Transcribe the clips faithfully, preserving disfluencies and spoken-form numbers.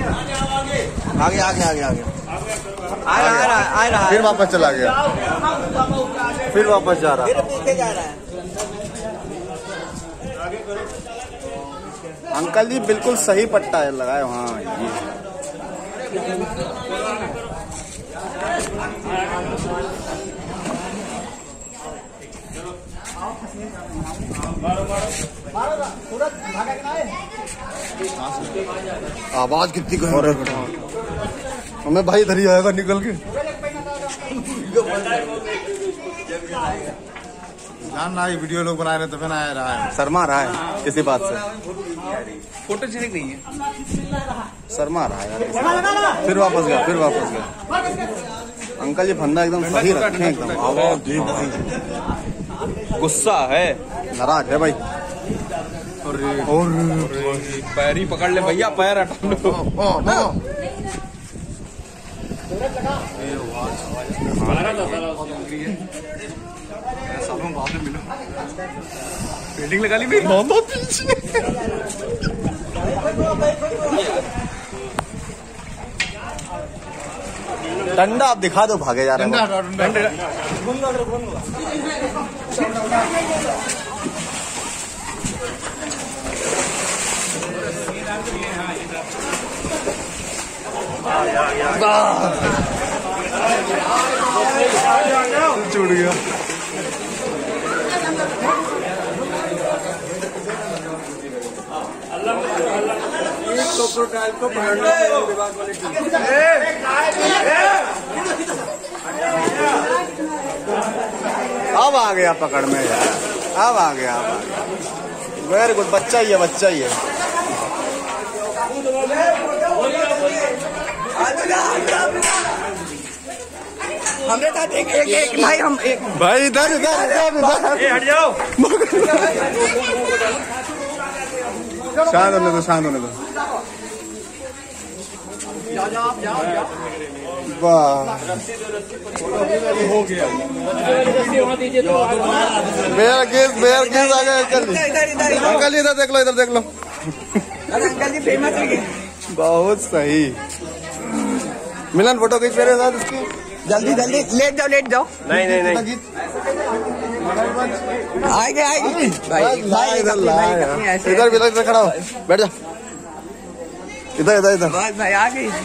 आगे आगे आगे आगे आ रहा आ रहा फिर वापस चला गया, फिर वापस जा रहा, फिर पीछे जा रहा है। अंकल जी बिल्कुल सही पट्टा है लगाए। हाँ ये आवाज कितनी गहरी है। हमें भाई इधर ही आएगा निकल के। जान ना, ये वीडियो लोग बना रहे तो फिर आ रहा है, शर्मा रहा है किसी बात से। फोटो चेक नहीं है, शर्मा रहा है यार। फिर वापस गया, फिर वापस गया। अंकल जी फंदा एकदम सही रखे हैं, एकदम आवाज दे भाई। गुस्सा है, नाराज है भाई। और पैर ही पकड़ ले भैया, पैर हटा लो। सालों बाद में मिलो, बिल्डिंग लगा ली मेरी। डंडा आप दिखा दो, भागे जा रहे हैं। छूट गया। को पकड़ना विभाग वाले अब आ गया पकड़ में यार, अब आ गया, अब आ गया। वेरी गुड, बच्चा ही है, बच्चा ही है। हमने साथ एक एक एक भाई हम एक भाई इधर इधर इधर इधर हट जाओ। शांत होने दो, शांत होने दो। जाओ जाओ जाओ जाओ। वाह, हो गया। बेयर केस, बेयर केस आ गया। अंकल जी, इधर इधर अंकल जी इधर देख लो, इधर देख लो। अंकल जी फेमस है। बहुत सही। मिलन फोटो खींच मेरे साथ इसकी। जल्दी जल्दी लेट जाओ, लेट जाओ। नहीं नहीं नहीं, आएंगे आएंगे भाई, भाई इधर ला यार। इधर भी इधर खड़ा हो, बैठ जा। इधर इधर इधर बस भाई आ गई।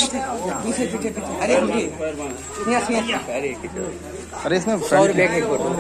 पीछे पीछे पीछे। अरे अरे अरे इसमें सौ रुपए की फोटो।